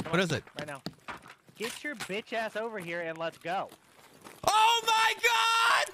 What is it? Right now. Get your bitch ass over here and let's go. Oh my god!